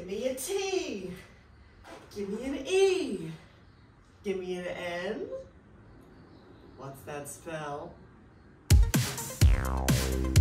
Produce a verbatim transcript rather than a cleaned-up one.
Give me a T. Give me an E. Give me an N. What's that spell?